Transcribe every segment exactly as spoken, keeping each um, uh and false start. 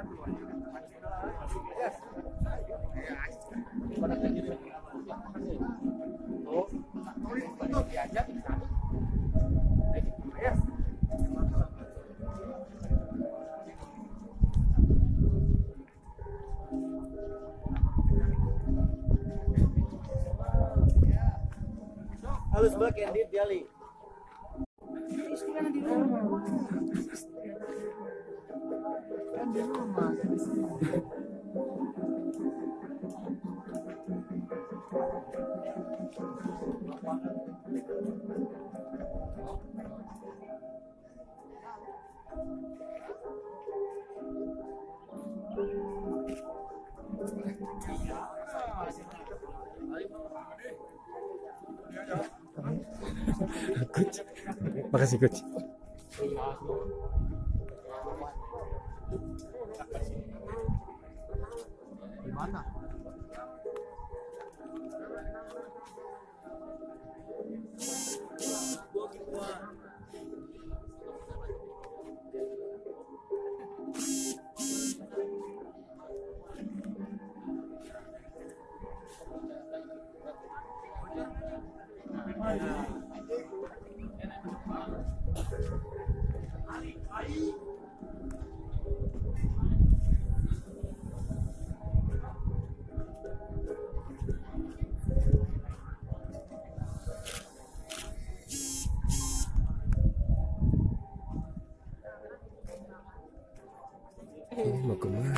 Halus banget Candid Jali. Kan di rumah. Kan di rumah. Coach, makasih coach. Gimana? Ini mau kemana?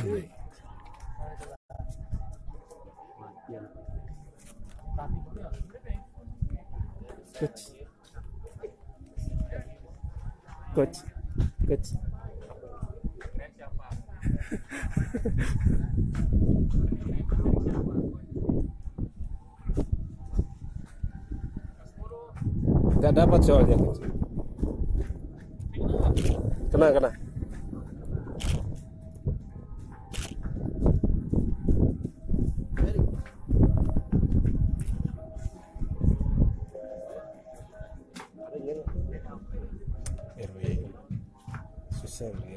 Coach, coach, coach. Gak dapat soalnya coach. Kena, kena. R W susah lihat.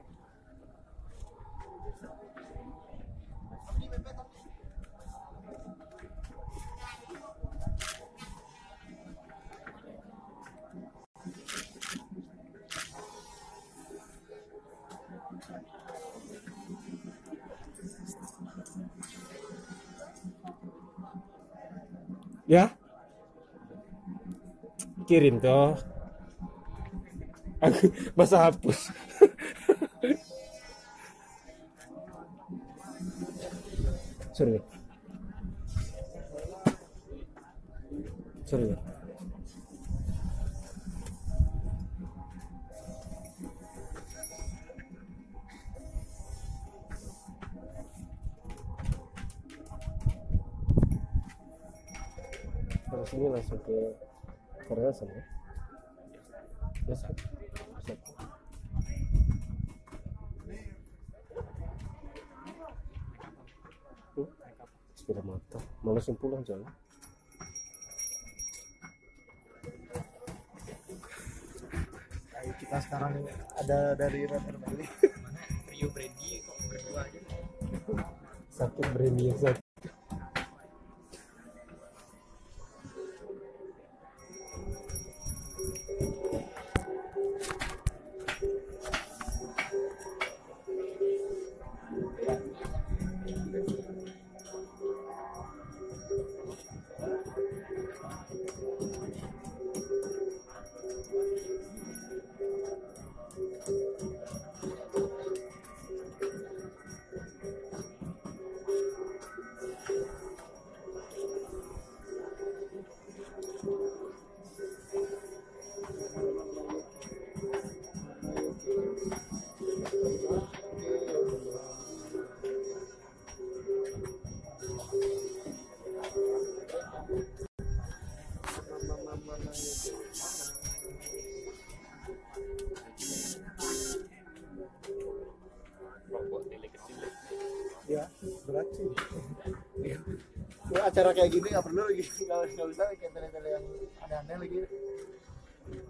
Ya, kirim toh. Aku masa hapus. Sorry. Sorry. Terus ini langsung ke Karangasem ya. Yes, bisa. Hmm? Sepeda motor, mau langsung pulang jalan. Ayo kita sekarang ada dari Runner Bali. Rio Brady kok berdua aja. Sakit Bremi yang sakit. Ya, berat sih. Ya, acara kayak gini nggak perlu lagi kalau nggak bisa kayak tele-tele yang aneh-aneh lagi.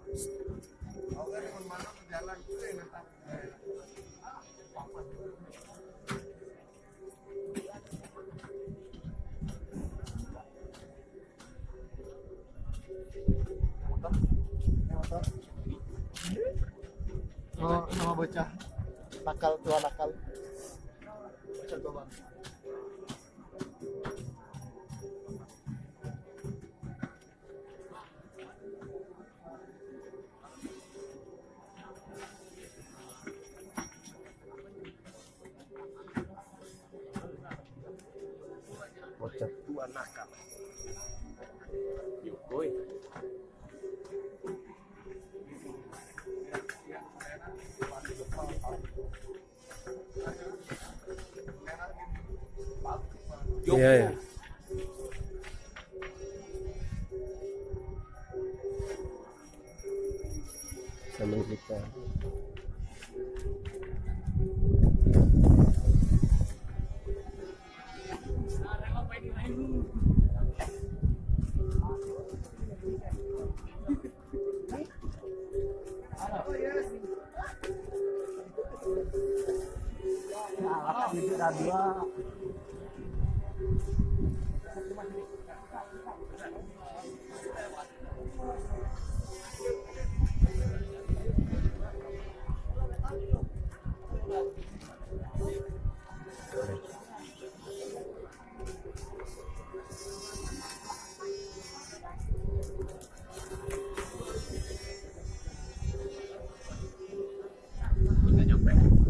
Oke, teman-teman jalan itu yang bocah nakal tua nakal bocah tua bang. Bocah tua nakal. Yukoi. Iya ya. Sama kita. Kita nyampe.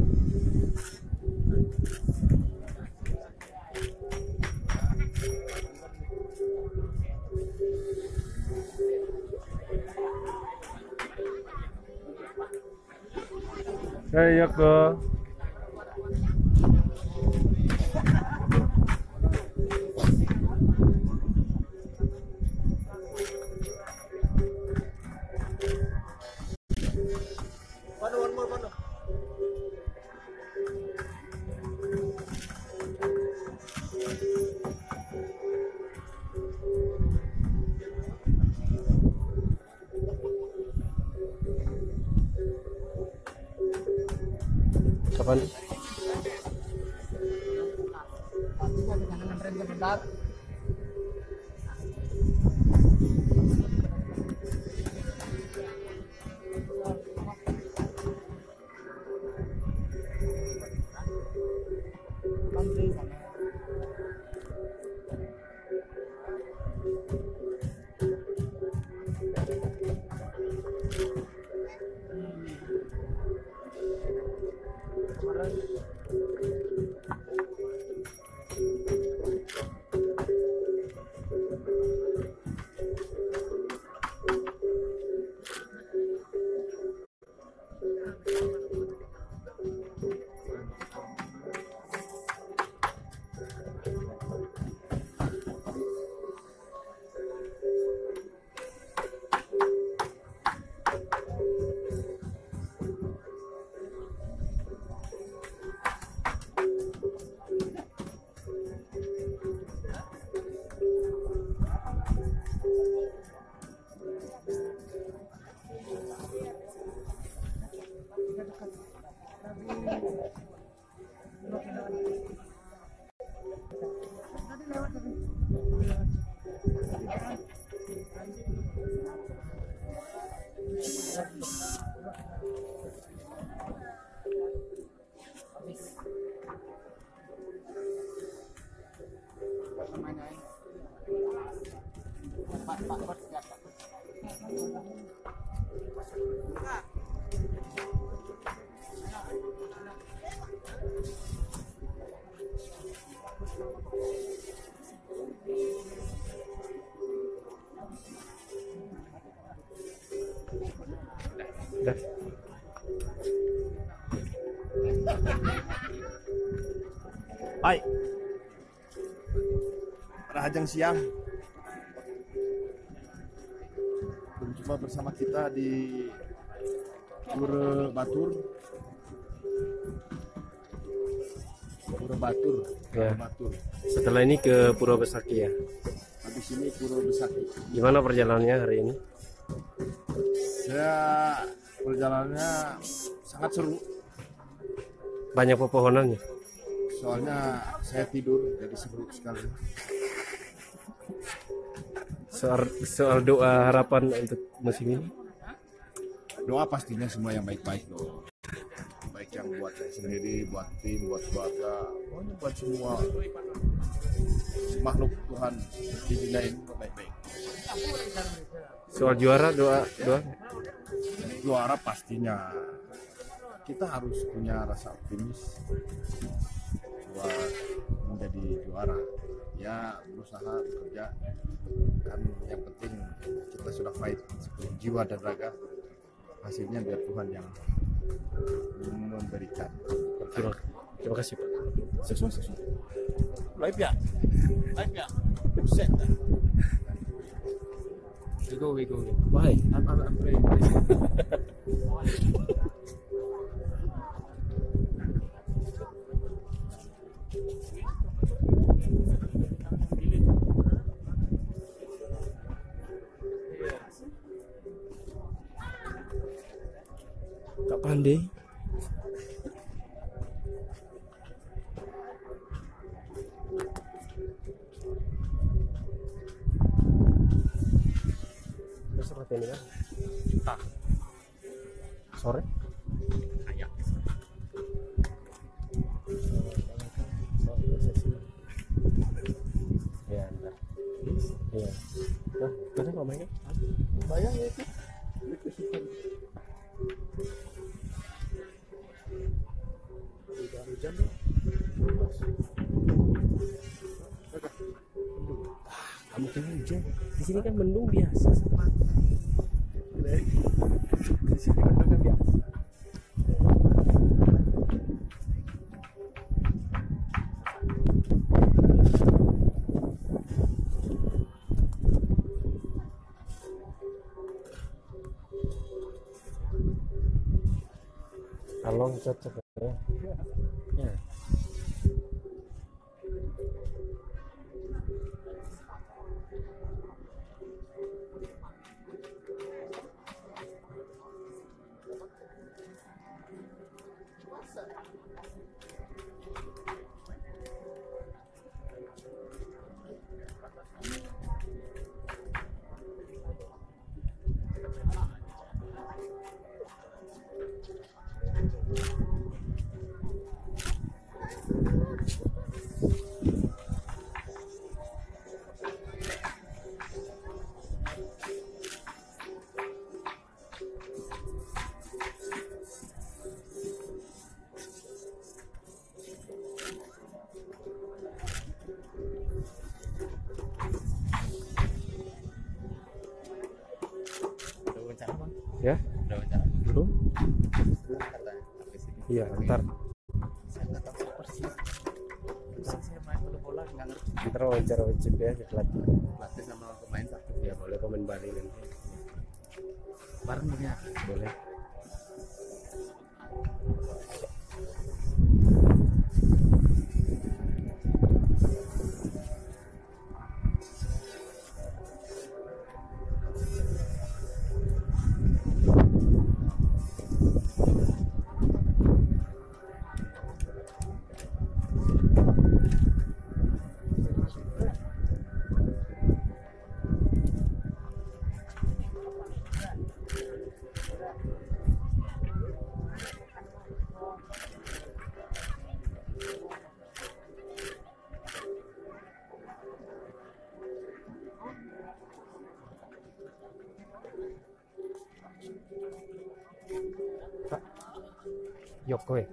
Hey Yoko. Mana one more mana? Kapan? Jangan nganterin sebentar. Dah. Hai. Rahajang siang. Berjumpa bersama kita di Pura Batur. Pura Batur. Ya. Pura Batur. Setelah ini ke Pura Besaki ya. Habis ini Pura Besaki. Gimana perjalanannya hari ini? Saya perjalanannya sangat seru. Banyak pepohonannya. Soalnya saya tidur jadi seru sekali. Soal, soal doa harapan untuk musim ini. Doa pastinya semua yang baik-baik dong. yang buat saya sendiri, buat tim, buat keluarga, pokoknya buat semua makhluk Tuhan di dunia ini baik-baik. Soal juara doa doa. Juara pastinya kita harus punya rasa optimis buat menjadi juara. Ya berusaha bekerja kan, yang penting kita sudah fight sepenuh jiwa dan raga, hasilnya biar Tuhan yang memberikan. Terima, terima kasih Pak. Sukses, sukses. Live ya? Live ya? Set. We go, we go. Why? I'm, I'm, I'm playing. Kak pandai. Terus latihan ini kan? Tak. Sore? Kayak. Ya, entar. Iya. Nah, mana kalau mereka? Bayang ya itu. Hujan tuh. Kamu kira hujan? Di sini kan mendung biasa. Di sini mendung kan biasa. Kalong cocok ya. Ya. Ya? Udah wawancara. Belum? Katanya. Iya, ntar. Saya nggak tahu persis. Terus saya main bola-bola nggak ngerti. Ntar wawancara wajib ya si pelatih. Pelatih sama pemain satu. Ya boleh komen Bali nanti. Bareng punya. Boleh. Yok kowe.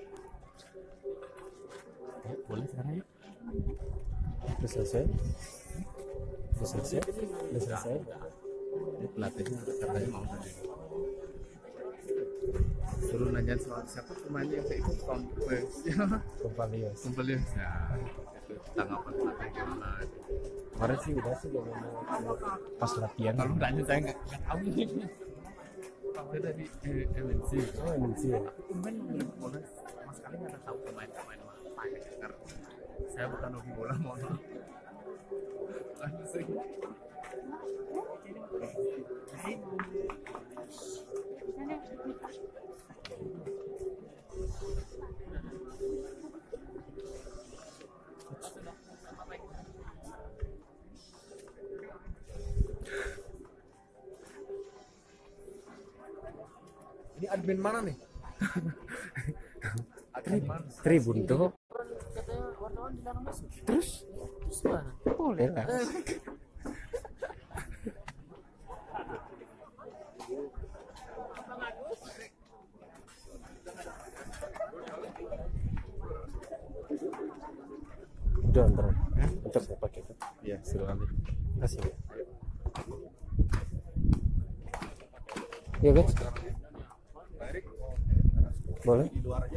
Eh, boleh sekarang yuk. Udah selesai? Udah selesai? Udah selesai? Ini pelatihnya katanya mau tadi. Suruh nanya soal siapa pemainnya yang saya ikut kompetisi. Kompalios. Kompetisi. Ya, itu tanggapan pelatih gimana? Kemarin sih udah sih ngomong pas latihan. Kalau nggak saya nggak nggak tahu ini. Saya dari eh, M N C. Oh, M N C ya. Pemain bola sama sekali nggak tahu pemain-pemain apa ya. Karena saya bukan hobi bola, mohon maaf. Langsung. Ini admin mana nih? Tribun tuh. Katanya wartawan dilarang masuk. Terus Terus gimana? boleh lah. Udah antar. Antar saya pakai kan. Iya, silakan. Kasih. Iya guys. Boleh.